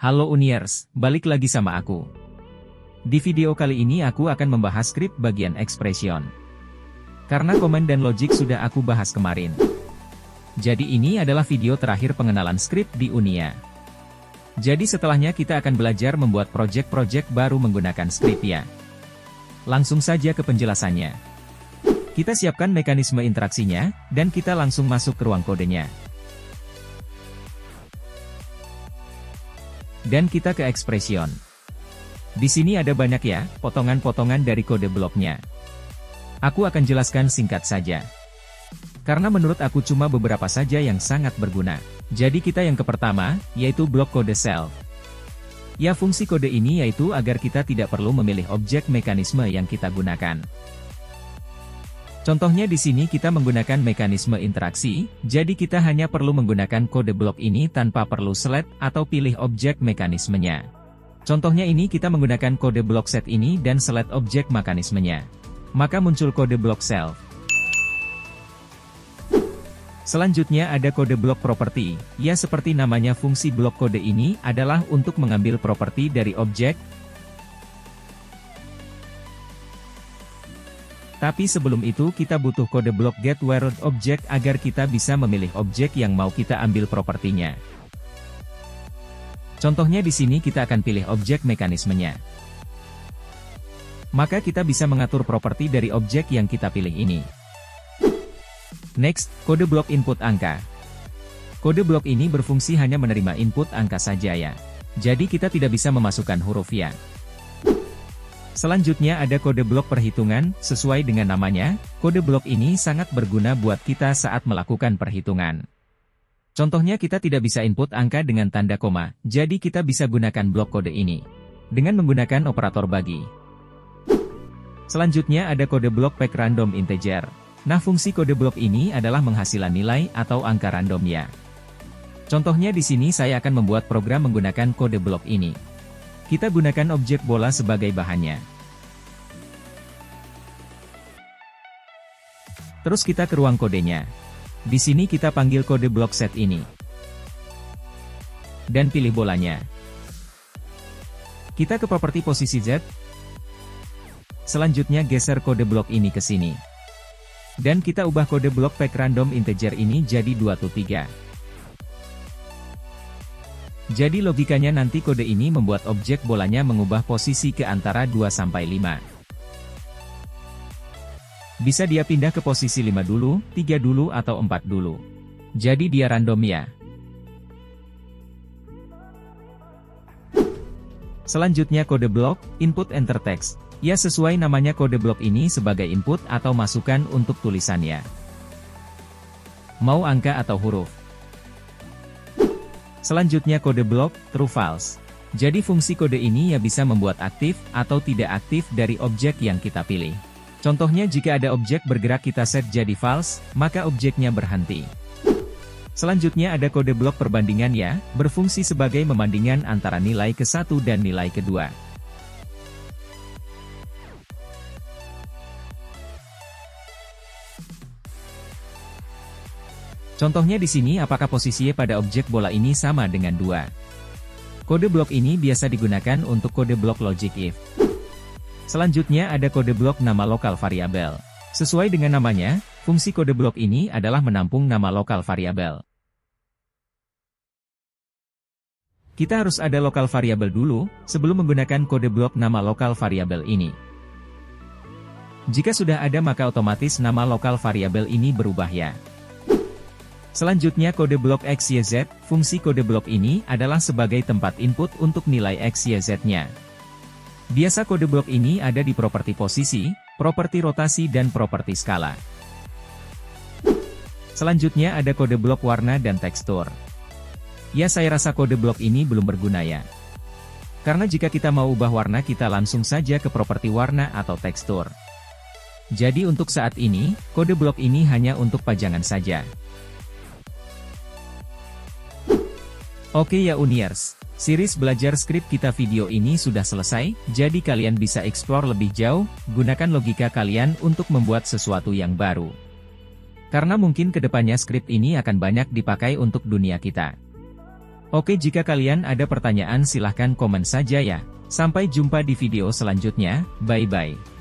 Halo Uniers, balik lagi sama aku. Di video kali ini aku akan membahas skrip bagian expression. Karena komen dan logic sudah aku bahas kemarin. Jadi ini adalah video terakhir pengenalan skrip di Unia. Jadi setelahnya kita akan belajar membuat project-project baru menggunakan skrip ya. Langsung saja ke penjelasannya. Kita siapkan mekanisme interaksinya, dan kita langsung masuk ke ruang kodenya. Dan kita ke expression. Di sini ada banyak ya, potongan-potongan dari kode bloknya. Aku akan jelaskan singkat saja. Karena menurut aku cuma beberapa saja yang sangat berguna. Jadi kita yang ke pertama, yaitu blok kode self. Ya fungsi kode ini yaitu agar kita tidak perlu memilih objek mekanisme yang kita gunakan. Contohnya di sini kita menggunakan mekanisme interaksi, jadi kita hanya perlu menggunakan kode blok ini tanpa perlu select atau pilih objek mekanismenya. Contohnya ini kita menggunakan kode blok set ini dan select objek mekanismenya. Maka muncul kode blok self. Selanjutnya ada kode blok property, ya seperti namanya fungsi blok kode ini adalah untuk mengambil properti dari objek. Tapi sebelum itu kita butuh kode blok getWhereObject agar kita bisa memilih objek yang mau kita ambil propertinya. Contohnya di sini kita akan pilih objek mekanismenya. Maka kita bisa mengatur properti dari objek yang kita pilih ini. Next, kode blok input angka. Kode blok ini berfungsi hanya menerima input angka saja ya. Jadi kita tidak bisa memasukkan huruf ya. Selanjutnya ada kode blok perhitungan, sesuai dengan namanya, kode blok ini sangat berguna buat kita saat melakukan perhitungan. Contohnya kita tidak bisa input angka dengan tanda koma, jadi kita bisa gunakan blok kode ini. Dengan menggunakan operator bagi. Selanjutnya ada kode blok pack random integer. Nah fungsi kode blok ini adalah menghasilkan nilai atau angka random ya. Contohnya di sini saya akan membuat program menggunakan kode blok ini. Kita gunakan objek bola sebagai bahannya. Terus kita ke ruang kodenya. Di sini kita panggil kode blok set ini. Dan pilih bolanya. Kita ke properti posisi Z. Selanjutnya geser kode blok ini ke sini. Dan kita ubah kode blok pack random integer ini jadi 2-3. Jadi logikanya nanti kode ini membuat objek bolanya mengubah posisi ke antara 2-5. Bisa dia pindah ke posisi 5 dulu, 3 dulu atau 4 dulu. Jadi dia random ya. Selanjutnya kode blok, input enter text. Ya sesuai namanya kode blok ini sebagai input atau masukan untuk tulisannya. Mau angka atau huruf. Selanjutnya kode blok, true false. Jadi fungsi kode ini ya bisa membuat aktif atau tidak aktif dari objek yang kita pilih. Contohnya jika ada objek bergerak kita set jadi false, maka objeknya berhenti. Selanjutnya ada kode blok perbandingan ya, berfungsi sebagai membandingkan antara nilai ke-1 dan nilai kedua. Contohnya di sini apakah posisinya pada objek bola ini sama dengan 2. Kode blok ini biasa digunakan untuk kode blok logic if. Selanjutnya ada kode blok nama lokal variabel. Sesuai dengan namanya, fungsi kode blok ini adalah menampung nama lokal variabel. Kita harus ada lokal variabel dulu, sebelum menggunakan kode blok nama lokal variabel ini. Jika sudah ada maka otomatis nama lokal variabel ini berubah ya. Selanjutnya kode blok XYZ, fungsi kode blok ini adalah sebagai tempat input untuk nilai XYZ-nya. Biasa kode blok ini ada di properti posisi, properti rotasi dan properti skala. Selanjutnya ada kode blok warna dan tekstur. Ya saya rasa kode blok ini belum berguna ya. Karena jika kita mau ubah warna kita langsung saja ke properti warna atau tekstur. Jadi untuk saat ini, kode blok ini hanya untuk pajangan saja. Oke ya Uniers, series belajar skrip kita video ini sudah selesai, jadi kalian bisa explore lebih jauh, gunakan logika kalian untuk membuat sesuatu yang baru. Karena mungkin kedepannya skrip ini akan banyak dipakai untuk dunia kita. Oke, jika kalian ada pertanyaan silahkan komen saja ya. Sampai jumpa di video selanjutnya, bye-bye.